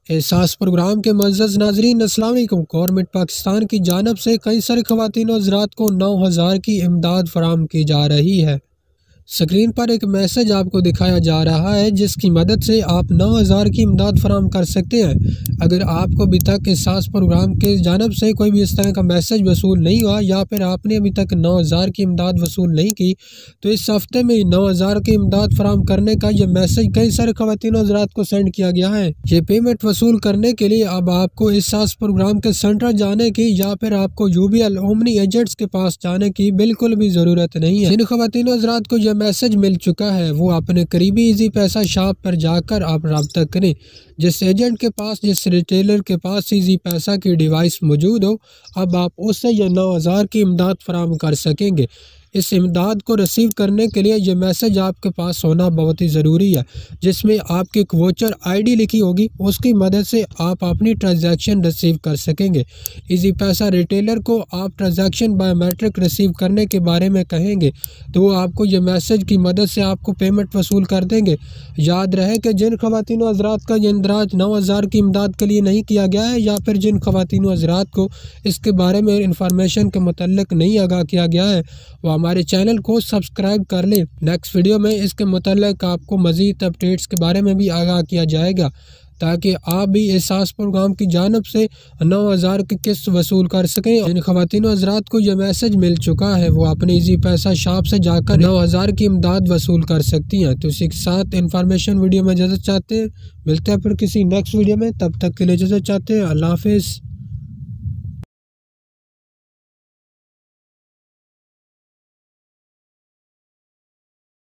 एहसास प्रोग्राम के मुअज़्ज़ज़ नाज़रीन अस्सलाम वालेकुम। गवर्नमेंट पाकिस्तान की जानिब से कई सारे ख़वातीन और हज़रात को 9,000 की इमदाद फराहम की जा रही है। स्क्रीन पर एक मैसेज आपको दिखाया जा रहा है जिसकी मदद से आप 9,000 की इमदाद फराहम कर सकते हैं। अगर आपको अभी तक एहसास प्रोग्राम के जानिब से कोई भी इस तरह का मैसेज वसूल नहीं हुआ या फिर आपने अभी तक 9,000 की इमदाद वसूल नहीं की, तो इस हफ्ते में 9,000 की इमदाद फराहम करने का ये मैसेज कई सारे ख़वातीन और हज़रात को सेंड किया गया है। ये पेमेंट वसूल करने के लिए अब आपको एहसास प्रोग्राम के सेंटर जाने की या फिर आपको UBL ओमनी एजेंट्स के पास जाने की बिल्कुल भी ज़रूरत नहीं है। जिन ख़वातीन और हज़रात को मैसेज मिल चुका है वो अपने करीबी इजी पैसा शॉप पर जाकर आप रब्ता करें। जिस एजेंट के पास, जिस रिटेलर के पास इजी पैसा की डिवाइस मौजूद हो, अब आप उससे ये 9,000 की इमदाद फराहम कर सकेंगे। इस इमदाद को रिसीव करने के लिए ये मैसेज आपके पास होना बहुत ही ज़रूरी है, जिसमें आपकी एक वोचर ID लिखी होगी। उसकी मदद से आप अपनी ट्रांजैक्शन रिसीव कर सकेंगे। इजी पैसा रिटेलर को आप ट्रांजैक्शन बायोमेट्रिक रिसीव करने के बारे में कहेंगे तो वो आपको ये मैसेज की मदद से आपको पेमेंट वसूल कर देंगे। याद रहे कि जिन ख़वातीन व हज़रात का ये इंदराज 9,000 की इमदाद के लिए नहीं किया गया है या फिर जिन ख़वातीन व हज़रात को इसके बारे में इंफॉर्मेशन के मुतल्लिक नहीं आगाह किया गया है, वो हमारे चैनल को सब्सक्राइब कर लें। नेक्स्ट वीडियो में इसके मुतल्लिक आपको मज़ीद अपडेट्स के बारे में भी आगाह किया जाएगा ताकि आप भी एहसास प्रोग्राम की जानिब से 9,000 की किस्त वसूल कर सकें। जिन ख़वातीन व हज़रात को यह मैसेज मिल चुका है वो अपने इजी पैसा शॉप से जाकर 9,000 की इमदाद वसूल कर सकती हैं। तो इसी के साथ इन्फॉर्मेशन वीडियो में इजाज़त चाहते हैं। मिलते हैं फिर किसी नेक्स्ट वीडियो में, तब तक के लिए इजाज़त चाहते हैं। अल्लाह हाफ़िज़।